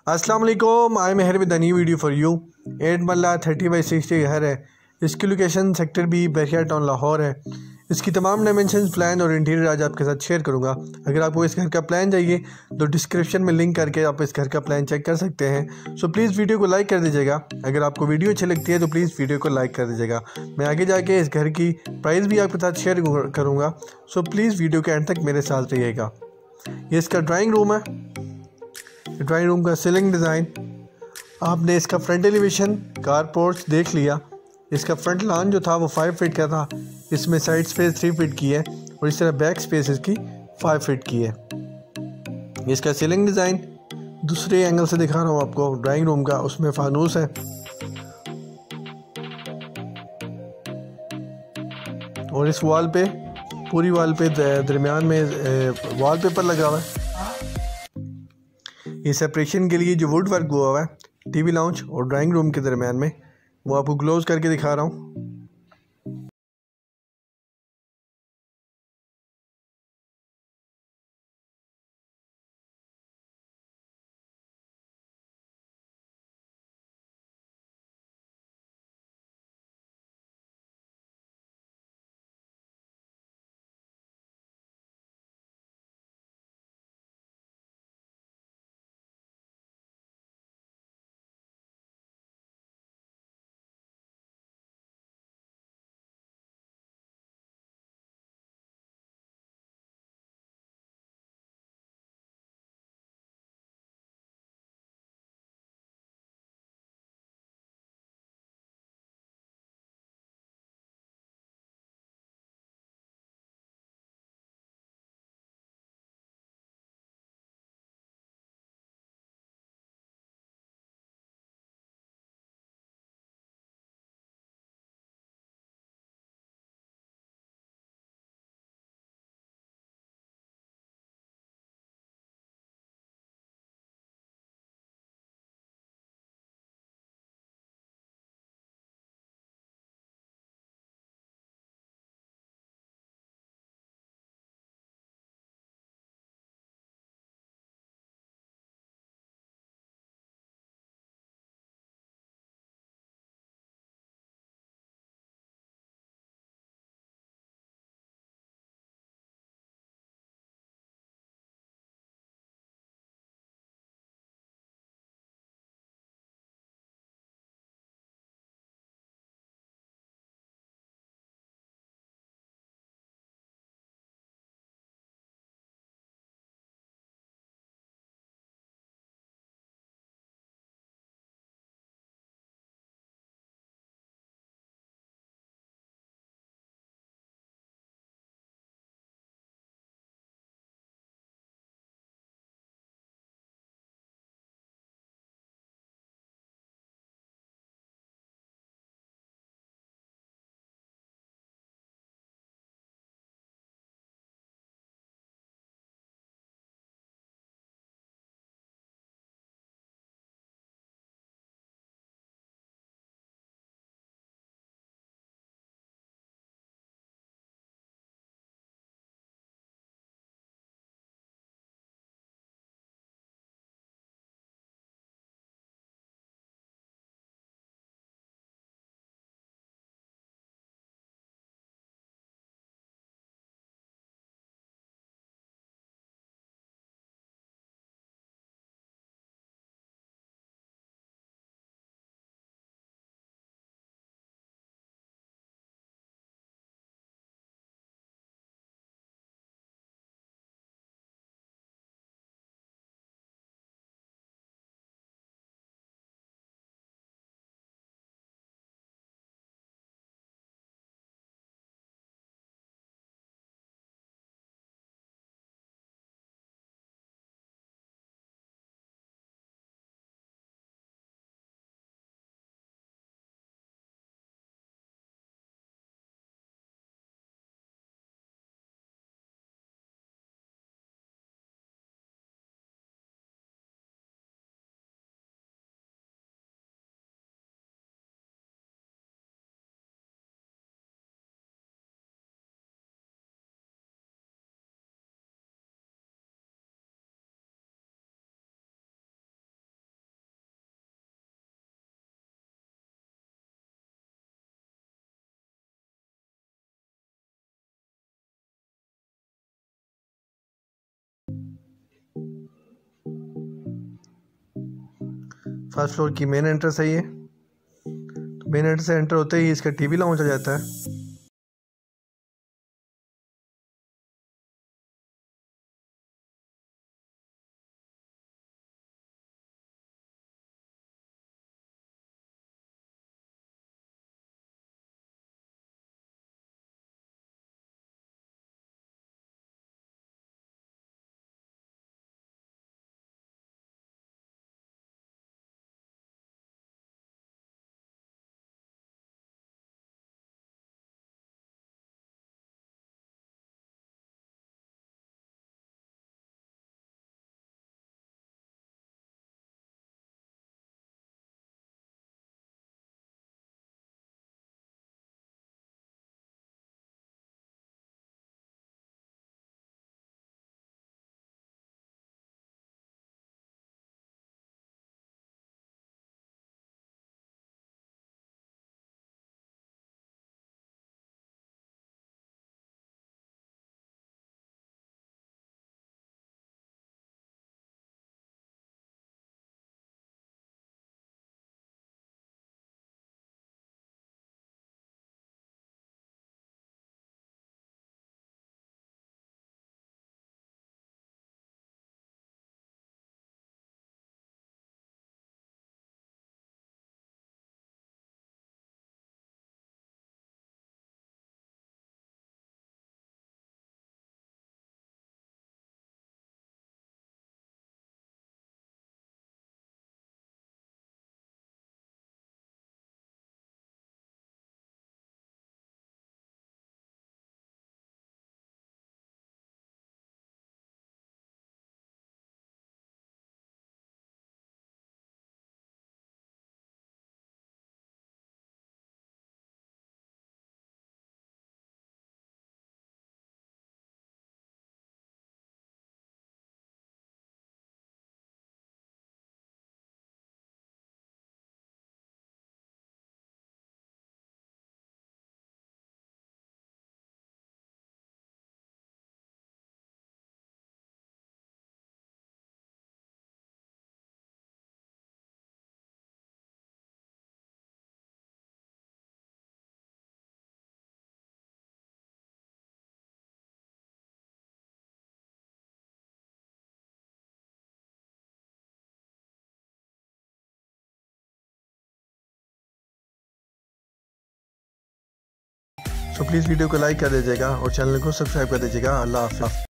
अस्सलाम वालेकुम, I am here with the new video for you. 8 marla 30/60 घर है। इसकी location sector B Bahria Town Lahore है। इसकी तमाम डायमेंशंस, प्लान और इंटीरियर आज आपके साथ शेयर करूंगा। अगर आपको इस घर का प्लान चाहिए तो डिस्क्रिप्शन में लिंक करके आप इस घर का प्लान चेक कर सकते हैं। सो प्लीज़ वीडियो को लाइक कर दीजिएगा। अगर आपको वीडियो अच्छी लगती है तो प्लीज़ वीडियो को लाइक कर दीजिएगा। मैं आगे जाके इस घर की प्राइस भी आपके साथ शेयर करूँगा। सो प्लीज़ वीडियो के एंड तक मेरे साथ रहिएगा। ये इसका ड्राइंग रूम है। ड्राइंग रूम का सीलिंग डिज़ाइन, आपने इसका फ्रंट एलिवेशन, कार पोर्च देख लिया। इसका फ्रंट लॉन जो था वो 5 फीट का था। इसमें साइड स्पेस 3 फीट की है और इस तरह बैक स्पेस इसकी 5 फीट की है। इसका सीलिंग डिज़ाइन दूसरे एंगल से दिखा रहा हूँ आपको ड्राइंग रूम का। उसमें फानूस है और इस वॉल पे, पूरी वॉल पे दरमियान में वॉलपेपर लगा हुआ है। ये सेपरेशन के लिए जो वुड वर्क हुआ है टीवी लाउंज और ड्राइंग रूम के दरमियान में, वो आपको क्लोज करके दिखा रहा हूँ। फर्स्ट फ्लोर की मेन एंट्रेंस है ये। तो मेन एंट्रेंस से एंटर होते ही इसका टीवी लाउंज आ जाता है। तो प्लीज़ वीडियो को लाइक कर दीजिएगा और चैनल को सब्सक्राइब कर दीजिएगा। अल्लाह हाफ़िज़।